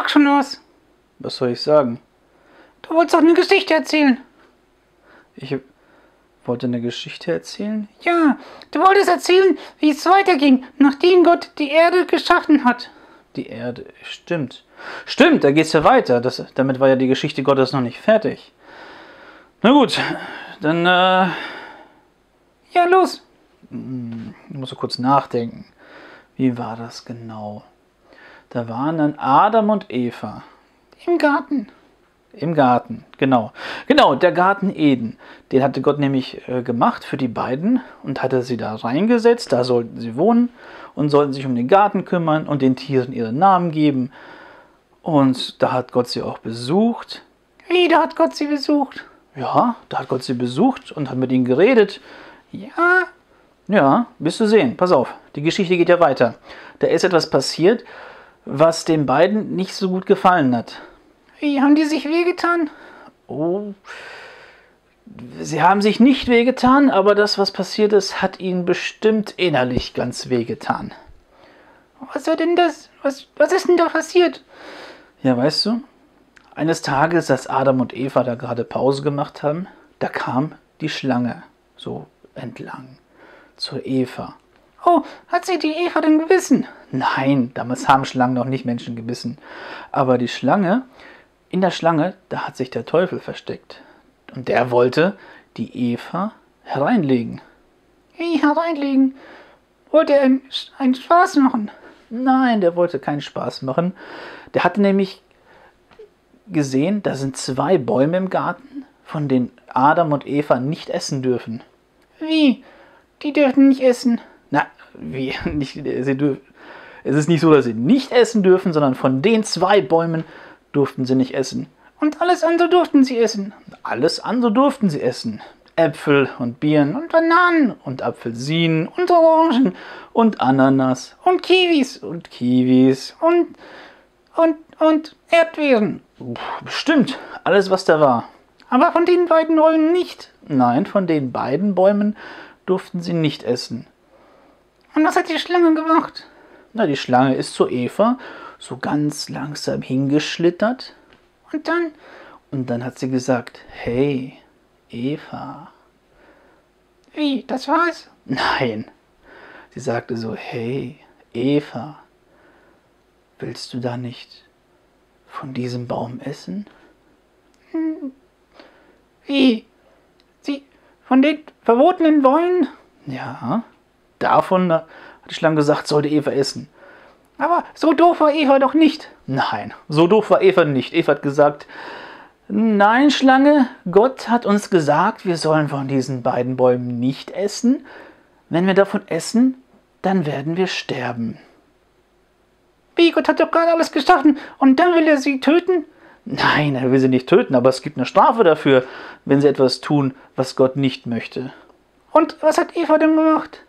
sag schon was. Was soll ich sagen? Du wolltest doch eine Geschichte erzählen. Ich wollte eine Geschichte erzählen? Ja, du wolltest erzählen, wie es weiterging, nachdem Gott die Erde geschaffen hat. Die Erde, stimmt. Stimmt, da geht's ja weiter. Damit war ja die Geschichte Gottes noch nicht fertig. Na gut, dann, Ja, los. ich muss so kurz nachdenken. Wie war das genau? Da waren dann Adam und Eva. Im Garten. Im Garten, genau. Genau, der Garten Eden. Den hatte Gott nämlich gemacht für die beiden und hatte sie da reingesetzt. Da sollten sie wohnen und sollten sich um den Garten kümmern und den Tieren ihre Namen geben. Und da hat Gott sie auch besucht. Wie, da hat Gott sie besucht? Ja, da hat Gott sie besucht und hat mit ihnen geredet. Ja. Ja, wirst du sehen. Pass auf, die Geschichte geht ja weiter. Da ist etwas passiert, was den beiden nicht so gut gefallen hat. Wie, haben die sich wehgetan? Oh, sie haben sich nicht wehgetan, aber das, was passiert ist, hat ihnen bestimmt innerlich ganz wehgetan. Was war denn das? Was ist denn da passiert? Ja, weißt du, eines Tages, als Adam und Eva da gerade Pause gemacht haben, da kam die Schlange so entlang zur Eva. Oh, hat sie die Eva denn gebissen? Nein, damals haben Schlangen noch nicht Menschen gebissen. Aber die Schlange, in der Schlange, da hat sich der Teufel versteckt. Und der wollte die Eva hereinlegen. Wie, hereinlegen? Wollte er einen Spaß machen? Nein, der wollte keinen Spaß machen. Der hatte nämlich gesehen, da sind 2 Bäume im Garten, von denen Adam und Eva nicht essen dürfen. Wie? Die dürfen nicht essen. Na, wie? Nicht, es ist nicht so, dass sie nicht essen dürfen, sondern von den 2 Bäumen durften sie nicht essen. Und alles andere durften sie essen. Alles andere durften sie essen. Äpfel und Birnen Und Bananen. und Apfelsinen Und Orangen. und Ananas Und Kiwis. und Kiwis. Und Erdbeeren. Bestimmt, alles was da war. Aber von den beiden Bäumen nicht. Nein, von den beiden Bäumen durften sie nicht essen. Und was hat die Schlange gemacht? Na, die Schlange ist zu Eva so ganz langsam hingeschlittert. Und dann hat sie gesagt, hey, Eva. Wie, das war's? Nein, sie sagte so, hey, Eva, willst du da nicht von diesem Baum essen? Wie? Sie, von den verbotenen Bäumen? Ja, davon hat die Schlange gesagt, sollte Eva essen. Aber so doof war Eva doch nicht. Nein, so doof war Eva nicht. Eva hat gesagt, nein, Schlange, Gott hat uns gesagt, wir sollen von diesen beiden Bäumen nicht essen. Wenn wir davon essen, dann werden wir sterben. Wie, Gott hat doch gerade alles geschaffen und dann will er sie töten? Nein, er will sie nicht töten, aber es gibt eine Strafe dafür, wenn sie etwas tun, was Gott nicht möchte. Und was hat Eva denn gemacht?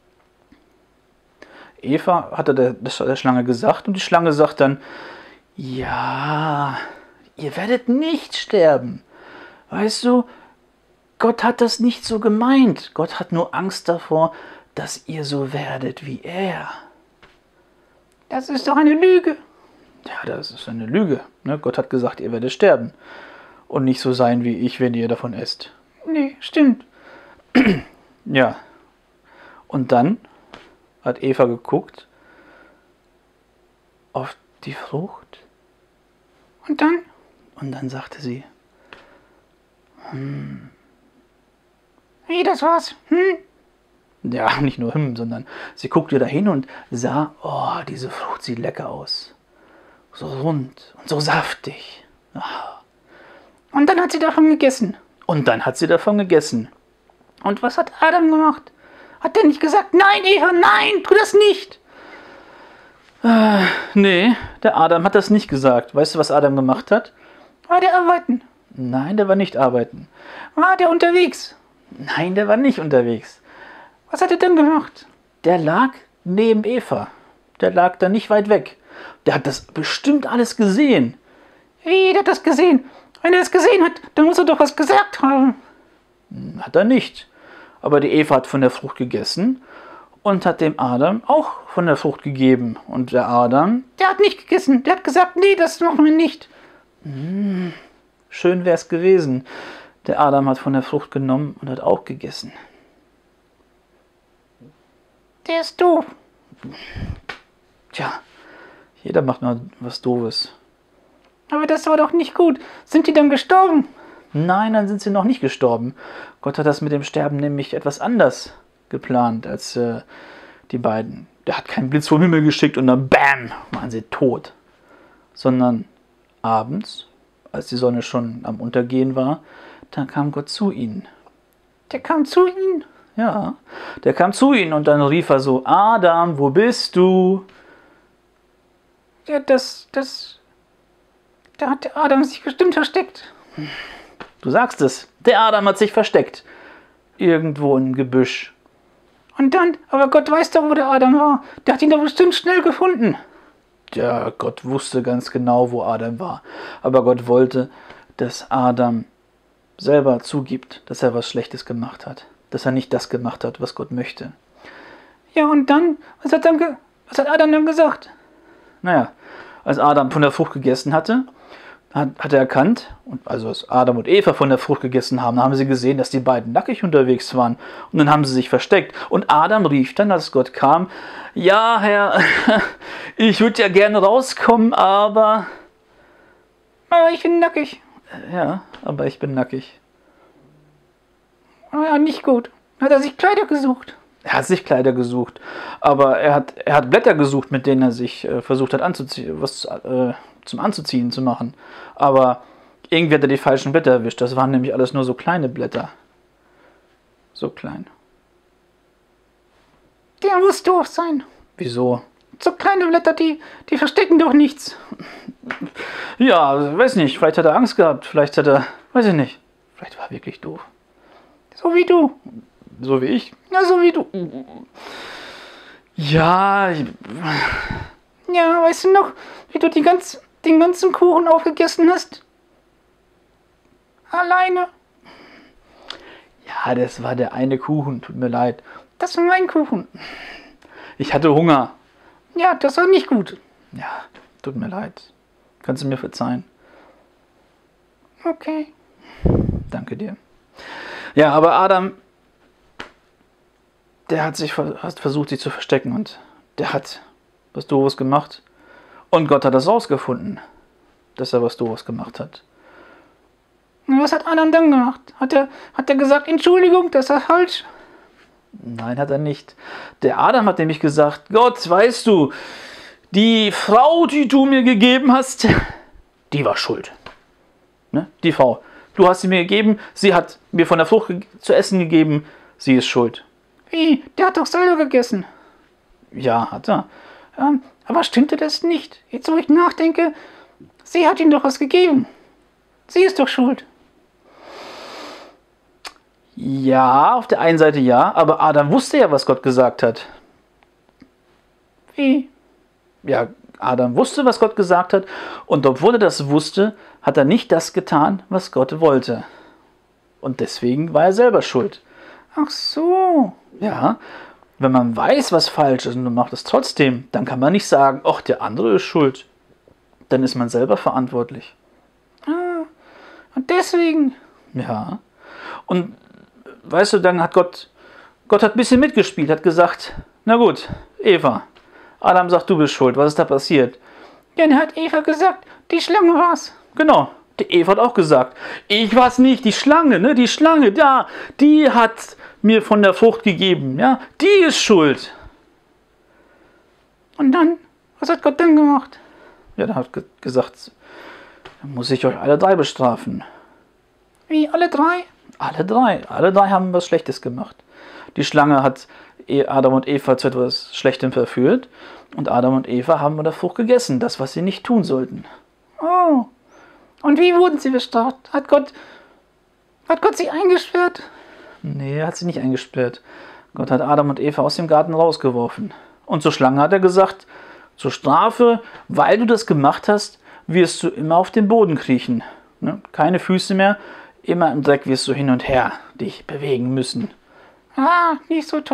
Eva hatte der Schlange gesagt und die Schlange sagt dann, ja, ihr werdet nicht sterben. Weißt du, Gott hat das nicht so gemeint. Gott hat nur Angst davor, dass ihr so werdet wie er. Das ist doch eine Lüge. Ja, das ist eine Lüge. Ne? Gott hat gesagt, ihr werdet sterben. Und nicht so sein wie ich, wenn ihr davon esst. Nee, stimmt. Ja. Und dann hat Eva geguckt auf die Frucht. Und dann? Und dann sagte sie, Wie, das war's? ja, nicht nur sondern sie guckte dahin und sah, oh, diese Frucht sieht lecker aus. So rund und so saftig. Ah. Und dann hat sie davon gegessen. Und dann hat sie davon gegessen. Und was hat Adam gemacht? Hat der nicht gesagt, nein, Eva, nein, tu das nicht? Nee, der Adam hat das nicht gesagt. Weißt du, was Adam gemacht hat? War der arbeiten? Nein, der war nicht arbeiten. War der unterwegs? Nein, der war nicht unterwegs. Was hat er denn gemacht? Der lag neben Eva. Der lag da nicht weit weg. Der hat das bestimmt alles gesehen. Wie, der hat das gesehen? Wenn er das gesehen hat, dann muss er doch was gesagt haben. Hat er nicht. Aber die Eva hat von der Frucht gegessen und hat dem Adam auch von der Frucht gegeben. Und der Adam, Der hat nicht gegessen. Der hat gesagt, nee, das machen wir nicht. schön wäre es gewesen. Der Adam hat von der Frucht genommen und hat auch gegessen. Der ist doof. Tja, jeder macht mal was Doofes. Aber das war doch nicht gut. Sind die dann gestorben? Nein, dann sind sie noch nicht gestorben. Gott hat das mit dem Sterben nämlich etwas anders geplant als die beiden. Der hat keinen Blitz vom Himmel geschickt und dann BAM, waren sie tot. Sondern abends, als die Sonne schon am Untergehen war, dann kam Gott zu ihnen. Der kam zu ihnen. Ja, der kam zu ihnen und dann rief er so, Adam, wo bist du? Ja, da hat der Adam sich bestimmt versteckt. Du sagst es, der Adam hat sich versteckt. Irgendwo im Gebüsch. Und dann, aber Gott weiß doch, wo der Adam war. Der hat ihn doch bestimmt schnell gefunden. Ja, Gott wusste ganz genau, wo Adam war. Aber Gott wollte, dass Adam selber zugibt, dass er was Schlechtes gemacht hat. Dass er nicht das gemacht hat, was Gott möchte. Ja, und dann, was hat Adam dann gesagt? Naja, als Adam von der Frucht gegessen hatte, hat er erkannt, also als Adam und Eva von der Frucht gegessen haben, haben sie gesehen, dass die beiden nackig unterwegs waren. Und dann haben sie sich versteckt. Und Adam rief dann, als Gott kam, ja, Herr, ich würde ja gerne rauskommen, aber Ich bin nackig. ja, aber ich bin nackig. Ja, nicht gut. Hat er sich Kleider gesucht? Er hat sich Kleider gesucht, aber er hat Blätter gesucht, mit denen er sich versucht hat anzuziehen, was zum Anzuziehen zu machen. Aber irgendwie hat er die falschen Blätter erwischt. Das waren nämlich alles nur so kleine Blätter. So klein. Der muss doof sein. Wieso? So kleine Blätter, die verstecken doch nichts. Ja, weiß nicht. Vielleicht hat er Angst gehabt. Vielleicht hat er, weiß ich nicht. Vielleicht war er wirklich doof. So wie du. So wie ich. Ja, so wie du. Ja, Ja, weißt du noch, wie du den ganzen Kuchen aufgegessen hast? Alleine. ja, das war der eine Kuchen. Tut mir leid. Das war mein Kuchen. Ich hatte Hunger. Ja, das war nicht gut. Ja, tut mir leid. Kannst du mir verzeihen? Okay. Danke dir. Ja, aber Adam, der hat versucht, sich zu verstecken und der hat was Doofes gemacht. Und Gott hat das rausgefunden, dass er was Doofes gemacht hat. Und was hat Adam dann gemacht? Hat er gesagt, Entschuldigung, das war falsch? Nein, hat er nicht. Der Adam hat nämlich gesagt, Gott, weißt du, die Frau, die du mir gegeben hast, die war schuld. Ne? Die Frau. Du hast sie mir gegeben, sie hat mir von der Frucht zu essen gegeben, sie ist schuld. Wie? Der hat doch selber gegessen. Ja, hat er. Aber stimmte das nicht? Jetzt, wo ich nachdenke, sie hat ihm doch was gegeben. Sie ist doch schuld. Ja, auf der einen Seite ja, aber Adam wusste ja, was Gott gesagt hat. Wie? Ja, Adam wusste, was Gott gesagt hat, und obwohl er das wusste, hat er nicht das getan, was Gott wollte. Und deswegen war er selber schuld. Ach so. Ja, wenn man weiß, was falsch ist und man macht es trotzdem, dann kann man nicht sagen, ach, der andere ist schuld. Dann ist man selber verantwortlich. Und deswegen. Ja. Und weißt du, dann hat Gott hat ein bisschen mitgespielt, hat gesagt, na gut, Eva, Adam sagt, du bist schuld, was ist da passiert? Ja, dann hat Eva gesagt, die Schlange war's. Genau, die Eva hat auch gesagt, ich war's nicht, die Schlange, ne, die Schlange, da, die hat mir von der Frucht gegeben, ja, die ist schuld. Und dann, was hat Gott dann gemacht? Ja, dann hat gesagt, dann muss ich euch alle drei bestrafen. Wie, alle drei? Alle drei haben was Schlechtes gemacht. Die Schlange hat Adam und Eva zu etwas Schlechtem verführt und Adam und Eva haben von der Frucht gegessen, das, was sie nicht tun sollten. Oh. Und wie wurden sie bestraft? Hat Gott sie eingesperrt? Nee, er hat sie nicht eingesperrt. Gott hat Adam und Eva aus dem Garten rausgeworfen. Und zur Schlange hat er gesagt, zur Strafe, weil du das gemacht hast, wirst du immer auf den Boden kriechen. Ne? Keine Füße mehr, immer im Dreck wirst du hin und her dich bewegen müssen. Nicht so toll.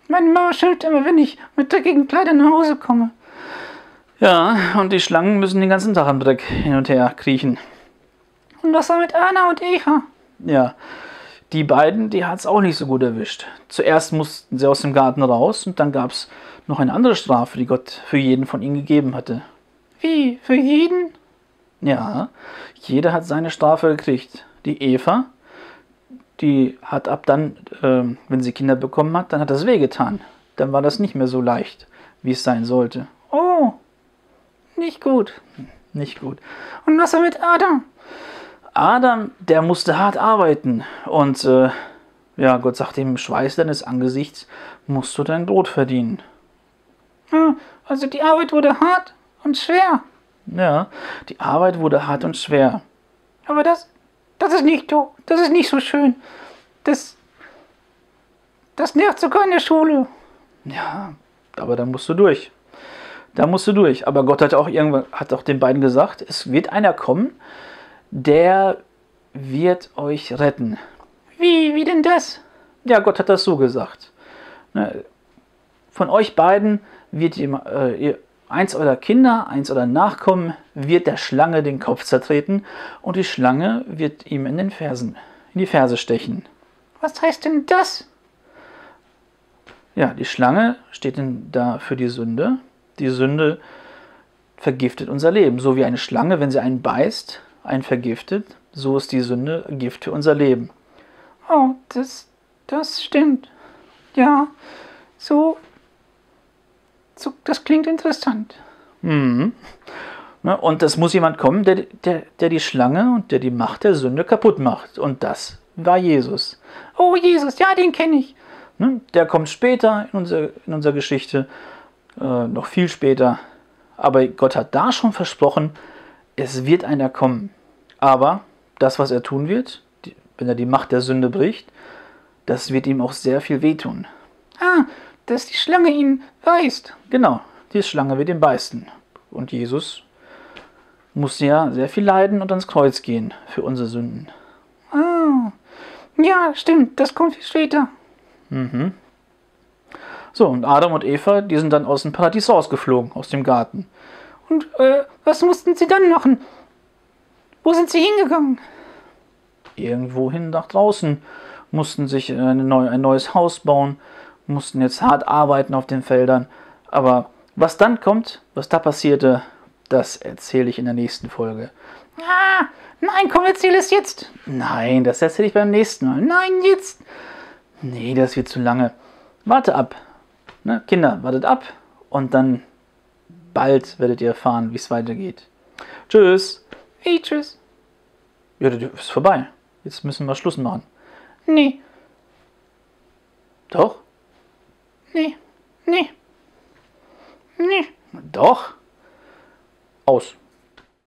Meine Mama schimpft immer, wenn ich mit dreckigen Kleidern nach Hause komme. Ja, und die Schlangen müssen den ganzen Tag am Dreck hin und her kriechen. Und was war mit Anna und Eva? Ja, die beiden, die hat es auch nicht so gut erwischt. Zuerst mussten sie aus dem Garten raus und dann gab es noch eine andere Strafe, die Gott für jeden von ihnen gegeben hatte. Wie? Für jeden? Ja, jeder hat seine Strafe gekriegt. Die Eva, die hat ab dann, wenn sie Kinder bekommen hat, dann hat das wehgetan. Dann war das nicht mehr so leicht, wie es sein sollte. Oh, nicht gut. Nicht gut. Und was war mit Adam? Adam, der musste hart arbeiten und ja, Gott sagt ihm, im Schweiß deines Angesichts musst du dein Brot verdienen. Ja, also die Arbeit wurde hart und schwer. Ja, die Arbeit wurde hart und schwer. Aber das ist nicht so, das ist nicht so schön. Das nervt sogar in der Schule. Ja, aber da musst du durch. Da musst du durch. Aber Gott hat auch irgendwann, hat auch den beiden gesagt, es wird einer kommen, der wird euch retten. Wie denn das? Ja, Gott hat das so gesagt. Von euch beiden wird eins eurer Kinder, eins eurer Nachkommen, wird der Schlange den Kopf zertreten und die Schlange wird ihm in die Ferse stechen. Was heißt denn das? Ja, die Schlange steht da für die Sünde. Die Sünde vergiftet unser Leben. So wie eine Schlange, wenn sie einen beißt, einen vergiftet, so ist die Sünde Gift für unser Leben. Oh, das stimmt. Ja, das klingt interessant. Mhm. Und das muss jemand kommen, der die Schlange und der die Macht der Sünde kaputt macht. Und das war Jesus. Oh, Jesus, ja, den kenne ich. Der kommt später in unserer Geschichte, noch viel später. Aber Gott hat da schon versprochen, es wird einer kommen. Aber das, was er tun wird, wenn er die Macht der Sünde bricht, das wird ihm auch sehr viel wehtun. Ah, dass die Schlange ihn beißt. Genau, die Schlange wird ihn beißen. Und Jesus musste ja sehr viel leiden und ans Kreuz gehen für unsere Sünden. Ah, ja, stimmt, das kommt viel später. Mhm. So, und Adam und Eva, die sind dann aus dem Paradies rausgeflogen, aus dem Garten. Und was mussten sie dann machen? Wo sind sie hingegangen? Irgendwohin nach draußen, mussten sich ein neues Haus bauen, mussten jetzt hart arbeiten auf den Feldern. Aber was dann kommt, was da passierte, das erzähle ich in der nächsten Folge. Ah, nein, komm, erzähl es jetzt. Nein, das erzähle ich beim nächsten Mal. Nein, jetzt. Nee, das wird zu lange. Warte ab. Kinder, wartet ab. Und dann bald werdet ihr erfahren, wie es weitergeht. Tschüss. Hey, tschüss. Ja, das ist vorbei. Jetzt müssen wir Schluss machen. Nee, Doch? nee. Doch? Aus.